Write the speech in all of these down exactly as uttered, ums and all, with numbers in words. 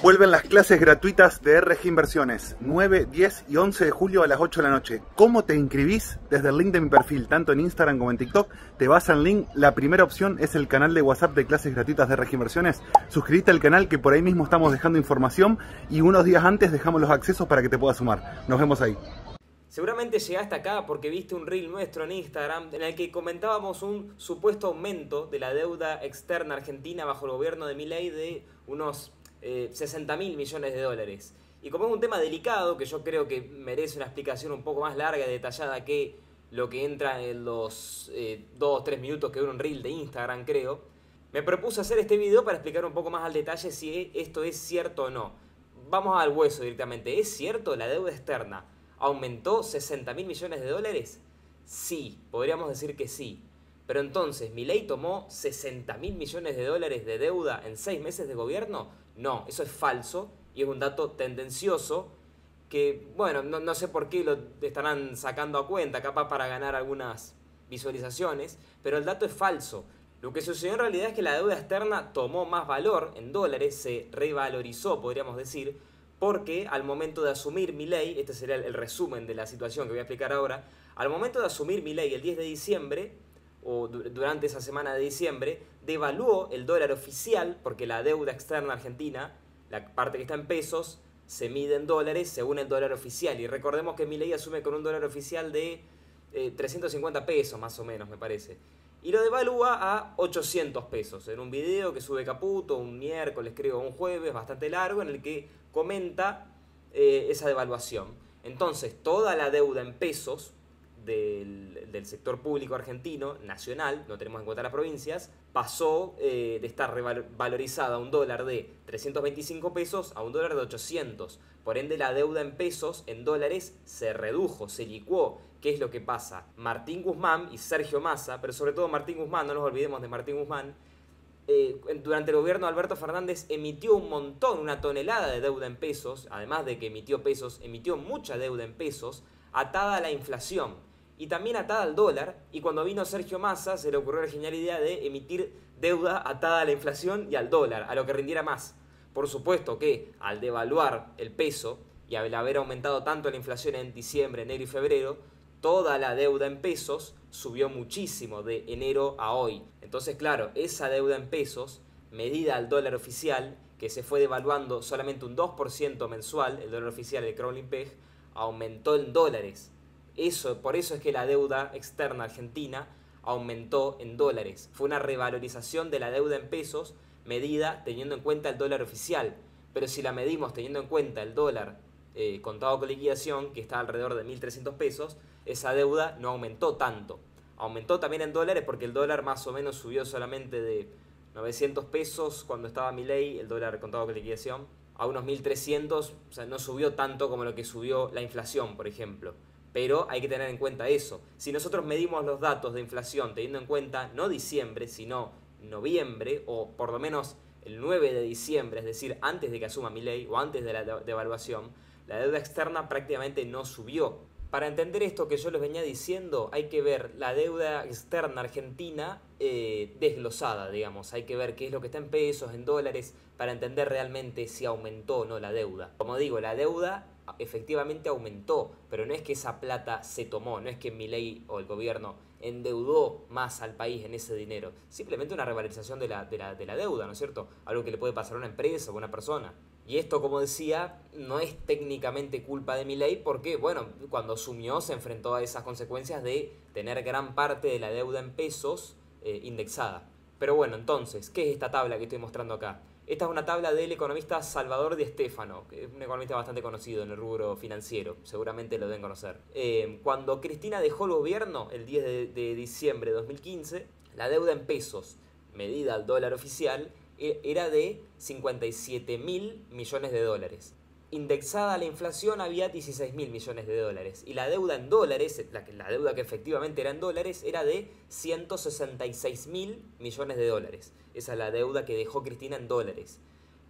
Vuelven las clases gratuitas de R G Inversiones, nueve, diez y once de julio a las ocho de la noche. ¿Cómo te inscribís? Desde el link de mi perfil, tanto en Instagram como en TikTok. Te vas al link, la primera opción es el canal de WhatsApp de clases gratuitas de R G Inversiones. Suscríbete al canal, que por ahí mismo estamos dejando información y unos días antes dejamos los accesos para que te puedas sumar. Nos vemos ahí. Seguramente llegaste acá porque viste un reel nuestro en Instagram en el que comentábamos un supuesto aumento de la deuda externa argentina bajo el gobierno de Milei de unos eh, sesenta mil millones de dólares. Y como es un tema delicado, que yo creo que merece una explicación un poco más larga y detallada que lo que entra en los dos o tres minutos que dura un reel de Instagram, creo, me propuse hacer este video para explicar un poco más al detalle si esto es cierto o no. Vamos al hueso directamente. ¿Es cierto la deuda externa aumentó sesenta mil millones de dólares? Sí, podríamos decir que sí. Pero entonces, ¿Milei tomó sesenta mil millones de dólares de deuda en seis meses de gobierno? No, eso es falso y es un dato tendencioso que, bueno, no, no sé por qué lo estarán sacando a cuenta, capaz para ganar algunas visualizaciones, pero el dato es falso. Lo que sucedió en realidad es que la deuda externa tomó más valor en dólares, se revalorizó, podríamos decir, porque al momento de asumir Milei, este sería el resumen de la situación que voy a explicar ahora, al momento de asumir Milei el diez de diciembre, o durante esa semana de diciembre, devaluó el dólar oficial, porque la deuda externa argentina, la parte que está en pesos, se mide en dólares según el dólar oficial. Y recordemos que Milei asume con un dólar oficial de eh, trescientos cincuenta pesos, más o menos, me parece. Y lo devalúa a ochocientos pesos, en un video que sube Caputo un miércoles, creo, un jueves, bastante largo, en el que comenta eh, esa devaluación. Entonces, toda la deuda en pesos del, del sector público argentino, nacional, no tenemos en cuenta las provincias, pasó eh, de estar revalorizada a un dólar de trescientos veinticinco pesos a un dólar de ochocientos. Por ende, la deuda en pesos, en dólares, se redujo, se licuó. ¿Qué es lo que pasa? Martín Guzmán y Sergio Massa, pero sobre todo Martín Guzmán, no nos olvidemos de Martín Guzmán, eh, durante el gobierno de Alberto Fernández emitió un montón, una tonelada de deuda en pesos, además de que emitió pesos, emitió mucha deuda en pesos, atada a la inflación y también atada al dólar. Y cuando vino Sergio Massa se le ocurrió la genial idea de emitir deuda atada a la inflación y al dólar, a lo que rindiera más. Por supuesto que al devaluar el peso y al haber aumentado tanto la inflación en diciembre, enero y febrero, toda la deuda en pesos subió muchísimo de enero a hoy. Entonces, claro, esa deuda en pesos, medida al dólar oficial, que se fue devaluando solamente un dos por ciento mensual, el dólar oficial, el Crowley Peg, aumentó en dólares. Eso, por eso es que la deuda externa argentina aumentó en dólares. Fue una revalorización de la deuda en pesos medida teniendo en cuenta el dólar oficial. Pero si la medimos teniendo en cuenta el dólar eh, contado con liquidación, que está alrededor de mil trescientos pesos, esa deuda no aumentó tanto. Aumentó también en dólares porque el dólar más o menos subió solamente de novecientos pesos cuando estaba Milei, el dólar contado con liquidación, a unos mil trescientos, o sea, no subió tanto como lo que subió la inflación, por ejemplo. Pero hay que tener en cuenta eso. Si nosotros medimos los datos de inflación teniendo en cuenta no diciembre, sino noviembre, o por lo menos el nueve de diciembre, es decir, antes de que asuma Milei o antes de la devaluación, la deuda externa prácticamente no subió. Para entender esto que yo les venía diciendo, hay que ver la deuda externa argentina eh, desglosada, digamos. Hay que ver qué es lo que está en pesos, en dólares, para entender realmente si aumentó o no la deuda. Como digo, la deuda efectivamente aumentó, pero no es que esa plata se tomó, no es que Milei o el gobierno endeudó más al país en ese dinero. Simplemente una revalorización de la, de la, de la deuda, ¿no es cierto? Algo que le puede pasar a una empresa o a una persona. Y esto, como decía, no es técnicamente culpa de Milei porque, bueno, cuando asumió se enfrentó a esas consecuencias de tener gran parte de la deuda en pesos eh, indexada. Pero bueno, entonces, ¿qué es esta tabla que estoy mostrando acá? Esta es una tabla del economista Salvador Di Stéfano, que es un economista bastante conocido en el rubro financiero, seguramente lo deben conocer. Eh, cuando Cristina dejó el gobierno, el diez de diciembre de dos mil quince, la deuda en pesos, medida al dólar oficial, era de cincuenta y siete mil millones de dólares. Indexada a la inflación había dieciséis mil millones de dólares. Y la deuda en dólares, la, la deuda que efectivamente era en dólares, era de ciento sesenta y seis mil millones de dólares. Esa es la deuda que dejó Cristina en dólares.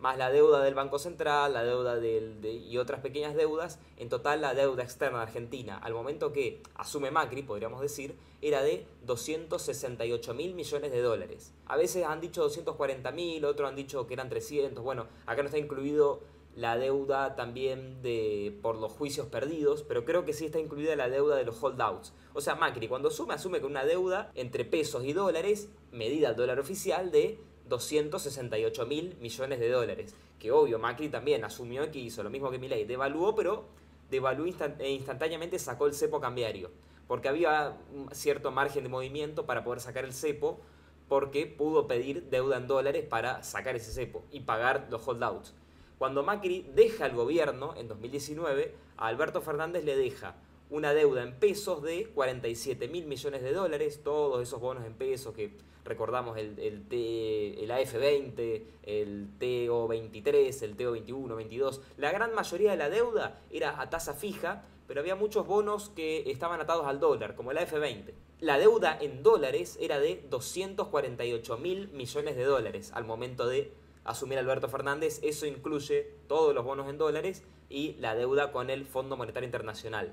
más la deuda del Banco Central, la deuda del, de, y otras pequeñas deudas, en total la deuda externa de Argentina, al momento que asume Macri, podríamos decir, era de doscientos sesenta y ocho mil millones de dólares. A veces han dicho doscientos cuarenta mil, otros han dicho que eran trescientos, bueno, acá no está incluido la deuda también de, por los juicios perdidos, pero creo que sí está incluida la deuda de los holdouts. O sea, Macri cuando asume, asume con una deuda entre pesos y dólares, medida al dólar oficial, de doscientos sesenta y ocho mil millones de dólares. Que obvio, Macri también asumió que hizo lo mismo que Milei, devaluó, pero devaluó instant e instantáneamente sacó el cepo cambiario. Porque había un cierto margen de movimiento para poder sacar el cepo, porque pudo pedir deuda en dólares para sacar ese cepo y pagar los holdouts. Cuando Macri deja el gobierno en dos mil diecinueve, a Alberto Fernández le deja una deuda en pesos de cuarenta y siete mil millones de dólares, todos esos bonos en pesos que recordamos, el, el, T, el A F veinte, el T O veintitrés, el T O veintiuno, veintidós. La gran mayoría de la deuda era a tasa fija, pero había muchos bonos que estaban atados al dólar, como el A F veinte. La deuda en dólares era de doscientos cuarenta y ocho mil millones de dólares al momento de asumir Alberto Fernández. Eso incluye todos los bonos en dólares y la deuda con el Fondo Monetario Internacional.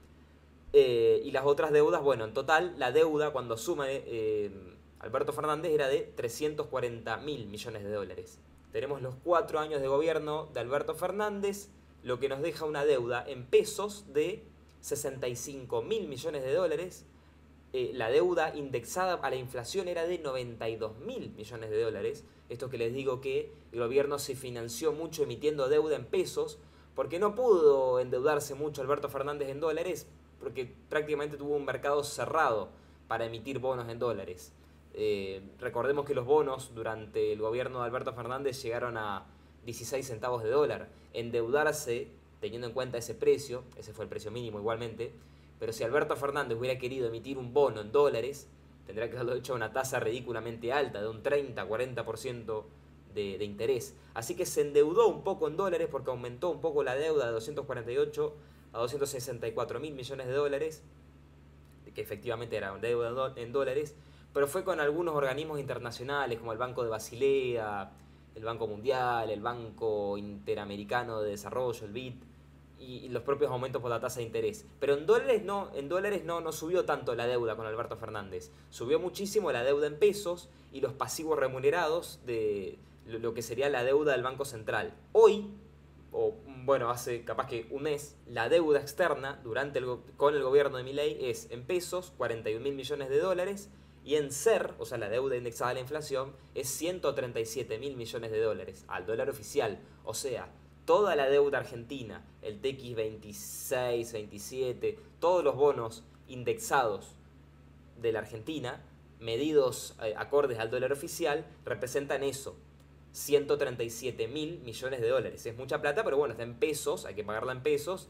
Eh, y las otras deudas, bueno, en total la deuda cuando asume eh, Alberto Fernández era de trescientos cuarenta mil millones de dólares. Tenemos los cuatro años de gobierno de Alberto Fernández, lo que nos deja una deuda en pesos de sesenta y cinco mil millones de dólares. Eh, la deuda indexada a la inflación era de noventa y dos mil millones de dólares. Esto que les digo que el gobierno se financió mucho emitiendo deuda en pesos, porque no pudo endeudarse mucho Alberto Fernández en dólares, porque prácticamente tuvo un mercado cerrado para emitir bonos en dólares. Eh, recordemos que los bonos durante el gobierno de Alberto Fernández llegaron a dieciséis centavos de dólar. Endeudarse, teniendo en cuenta ese precio, ese fue el precio mínimo igualmente, pero si Alberto Fernández hubiera querido emitir un bono en dólares, tendría que haberlo hecho a una tasa ridículamente alta, de un treinta a cuarenta por ciento de, de interés. Así que se endeudó un poco en dólares porque aumentó un poco la deuda de doscientos cuarenta y ocho a doscientos sesenta y cuatro mil millones de dólares, que efectivamente era deuda en dólares, pero fue con algunos organismos internacionales como el Banco de Basilea, el Banco Mundial, el Banco Interamericano de Desarrollo, el B I D, y los propios aumentos por la tasa de interés. Pero en dólares no, en dólares no, no subió tanto la deuda con Alberto Fernández. Subió muchísimo la deuda en pesos y los pasivos remunerados de lo que sería la deuda del Banco Central. Hoy, o bueno, hace capaz que un mes, la deuda externa durante el, con el gobierno de Milei es en pesos cuarenta y un mil millones de dólares y en S E R, o sea la deuda indexada a la inflación, es ciento treinta y siete mil millones de dólares al dólar oficial. O sea, toda la deuda argentina, el T X veintiséis, veintisiete, todos los bonos indexados de la Argentina, medidos eh, acordes al dólar oficial, representan eso, ciento treinta y siete mil millones de dólares. Es mucha plata, pero bueno, está en pesos, hay que pagarla en pesos,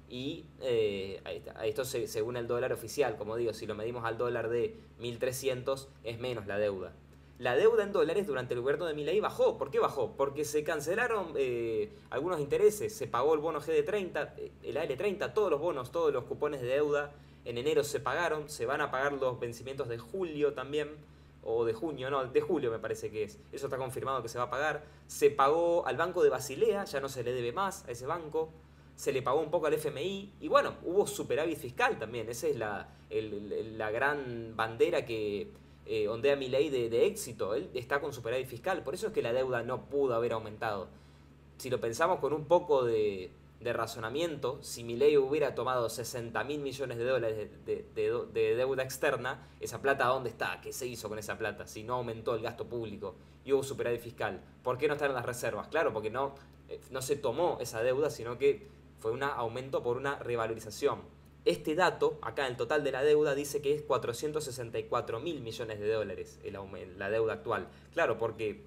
y eh, esto se, según el dólar oficial, como digo, si lo medimos al dólar de mil trescientos, es menos la deuda. La deuda en dólares durante el gobierno de Milei bajó. ¿Por qué bajó? Porque se cancelaron eh, algunos intereses, se pagó el bono G D treinta, el A L treinta, todos los bonos, todos los cupones de deuda en enero se pagaron, se van a pagar los vencimientos de julio también, o de junio, no, de julio me parece que es, eso está confirmado que se va a pagar. Se pagó al Banco de Basilea, ya no se le debe más a ese banco, se le pagó un poco al F M I, y bueno, hubo superávit fiscal también, esa es la, el, la gran bandera que eh, ondea Milei de, de éxito, él está con superávit fiscal, por eso es que la deuda no pudo haber aumentado. Si lo pensamos con un poco de, de razonamiento, si Milei hubiera tomado sesenta mil millones de dólares de, de, de, de deuda externa, esa plata ¿dónde está? ¿Qué se hizo con esa plata? Si no aumentó el gasto público y hubo superávit fiscal, ¿por qué no están en las reservas? Claro, porque no, no se tomó esa deuda, sino que fue un aumento por una revalorización. Este dato, acá en el total de la deuda, dice que es cuatrocientos sesenta y cuatro mil millones de dólares el aumento, la deuda actual. Claro, porque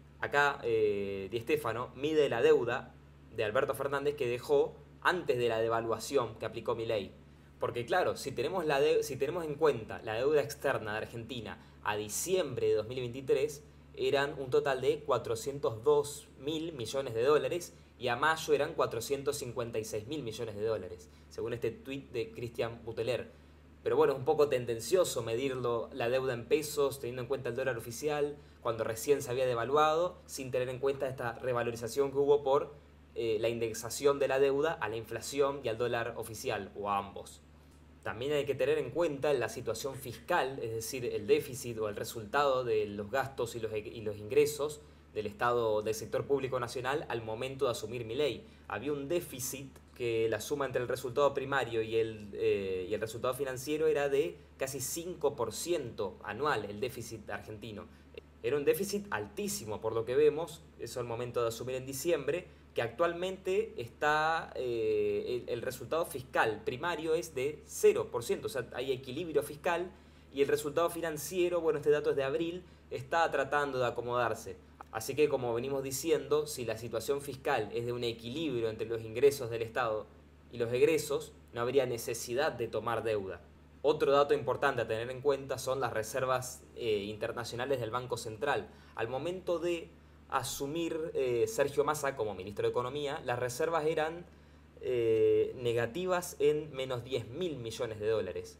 acá eh, Di Stéfano mide la deuda de Alberto Fernández que dejó antes de la devaluación que aplicó Milei. Porque claro, si tenemos, la de, si tenemos en cuenta la deuda externa de Argentina a diciembre de dos mil veintitrés, eran un total de cuatrocientos dos mil millones de dólares y a mayo eran cuatrocientos cincuenta y seis mil millones de dólares, según este tuit de Cristian Buteler. Pero bueno, es un poco tendencioso medirlo, la deuda en pesos, teniendo en cuenta el dólar oficial, cuando recién se había devaluado, sin tener en cuenta esta revalorización que hubo por eh, la indexación de la deuda a la inflación y al dólar oficial, o a ambos. También hay que tener en cuenta la situación fiscal, es decir, el déficit o el resultado de los gastos y los, y los ingresos del Estado, del sector público nacional al momento de asumir Milei. Había un déficit que la suma entre el resultado primario y el, eh, y el resultado financiero era de casi cinco por ciento anual, el déficit argentino. Era un déficit altísimo por lo que vemos, eso al momento de asumir en diciembre, que actualmente está, eh, el, el resultado fiscal primario es de cero por ciento, o sea, hay equilibrio fiscal, y el resultado financiero, bueno, este dato es de abril, está tratando de acomodarse. Así que, como venimos diciendo, si la situación fiscal es de un equilibrio entre los ingresos del Estado y los egresos, no habría necesidad de tomar deuda. Otro dato importante a tener en cuenta son las reservas eh, internacionales del Banco Central. Al momento de asumir eh, Sergio Massa como ministro de Economía, las reservas eran eh, negativas en menos diez mil millones de dólares.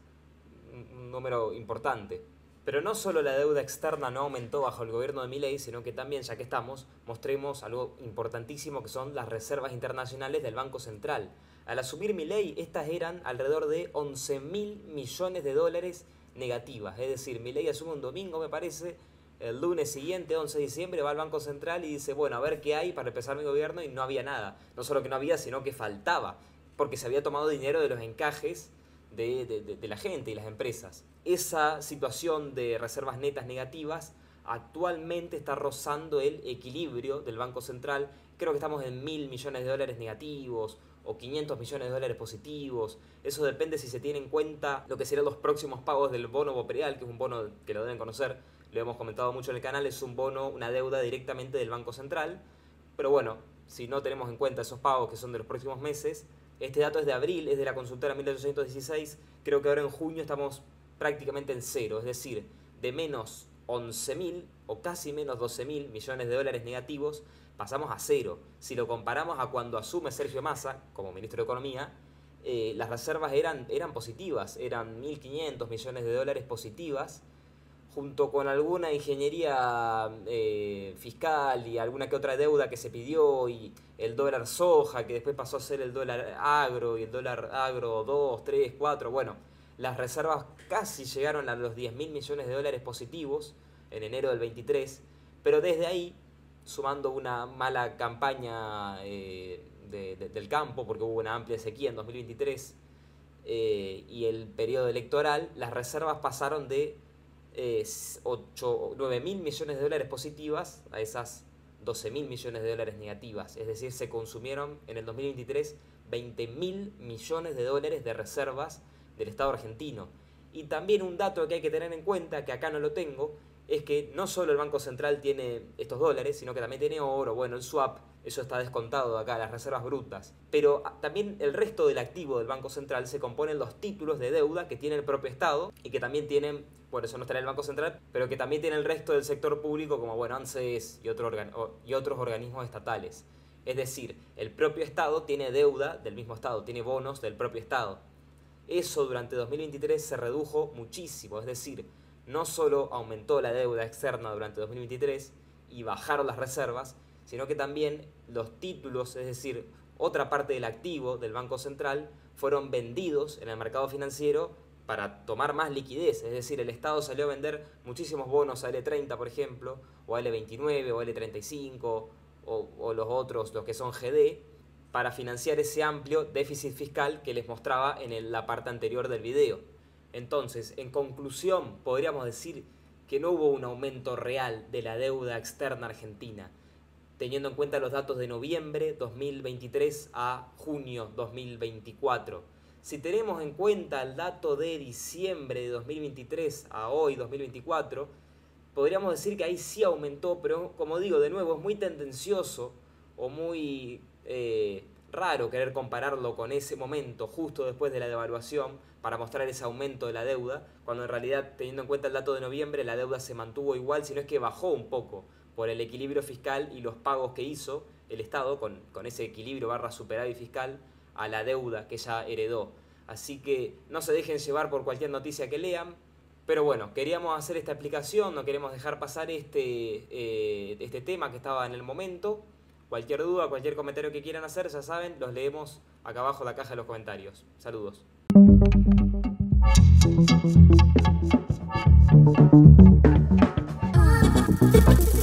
Un número importante. Pero no solo la deuda externa no aumentó bajo el gobierno de Milei, sino que también, ya que estamos, mostremos algo importantísimo que son las reservas internacionales del Banco Central. Al asumir Milei, estas eran alrededor de once mil millones de dólares negativas. Es decir, Milei asume un domingo, me parece, el lunes siguiente, once de diciembre, va al Banco Central y dice, bueno, a ver qué hay para empezar mi gobierno, y no había nada. No solo que no había, sino que faltaba, porque se había tomado dinero de los encajes De, de, de la gente y las empresas. Esa situación de reservas netas negativas actualmente está rozando el equilibrio del Banco Central. Creo que estamos en mil millones de dólares negativos o quinientos millones de dólares positivos. Eso depende si se tiene en cuenta lo que serán los próximos pagos del bono Bopreal, que es un bono que lo deben conocer, lo hemos comentado mucho en el canal, es un bono, una deuda directamente del Banco Central. Pero bueno, si no tenemos en cuenta esos pagos que son de los próximos meses, este dato es de abril, es de la consultora mil ochocientos dieciséis, creo que ahora en junio estamos prácticamente en cero, es decir, de menos once mil o casi menos doce mil millones de dólares negativos, pasamos a cero. Si lo comparamos a cuando asume Sergio Massa como ministro de Economía, eh, las reservas eran, eran positivas, eran mil quinientos millones de dólares positivas, junto con alguna ingeniería eh, fiscal y alguna que otra deuda que se pidió, y el dólar soja, que después pasó a ser el dólar agro, y el dólar agro dos, tres, cuatro, bueno, las reservas casi llegaron a los diez mil millones de dólares positivos en enero del veintitrés, pero desde ahí, sumando una mala campaña eh, de, de, del campo, porque hubo una amplia sequía en dos mil veintitrés, eh, y el periodo electoral, las reservas pasaron de nueve mil millones de dólares positivas a esas doce mil millones de dólares negativas. Es decir, se consumieron en el dos mil veintitrés veinte mil millones de dólares de reservas del Estado argentino. Y también un dato que hay que tener en cuenta, que acá no lo tengo, es que no solo el Banco Central tiene estos dólares, sino que también tiene oro, bueno, el swap, eso está descontado acá, las reservas brutas. Pero también el resto del activo del Banco Central se componen los títulos de deuda que tiene el propio Estado, y que también tienen, por eso no está en el Banco Central, pero que también tiene el resto del sector público, como bueno, ANSES y, otro organ- y otros organismos estatales. Es decir, el propio Estado tiene deuda del mismo Estado, tiene bonos del propio Estado. Eso durante dos mil veintitrés se redujo muchísimo, es decir, no solo aumentó la deuda externa durante dos mil veintitrés y bajaron las reservas, sino que también los títulos, es decir, otra parte del activo del Banco Central, fueron vendidos en el mercado financiero para tomar más liquidez. Es decir, el Estado salió a vender muchísimos bonos a ele treinta, por ejemplo, o a ele veintinueve, o a ele treinta y cinco, o, o los otros, los que son ge de, para financiar ese amplio déficit fiscal que les mostraba en el, la parte anterior del video. Entonces, en conclusión, podríamos decir que no hubo un aumento real de la deuda externa argentina, teniendo en cuenta los datos de noviembre dos mil veintitrés a junio dos mil veinticuatro. Si tenemos en cuenta el dato de diciembre de dos mil veintitrés a hoy dos mil veinticuatro, podríamos decir que ahí sí aumentó, pero como digo, de nuevo, es muy tendencioso o muy eh, raro querer compararlo con ese momento justo después de la devaluación para mostrar ese aumento de la deuda, cuando en realidad, teniendo en cuenta el dato de noviembre, la deuda se mantuvo igual, sino es que bajó un poco por el equilibrio fiscal y los pagos que hizo el Estado con, con ese equilibrio barra superávit fiscal a la deuda que ya heredó. así que no se dejen llevar por cualquier noticia que lean. Pero bueno, queríamos hacer esta explicación, no queremos dejar pasar este, eh, este tema que estaba en el momento. Cualquier duda, cualquier comentario que quieran hacer, ya saben, los leemos acá abajo en la caja de los comentarios. Saludos. Ah.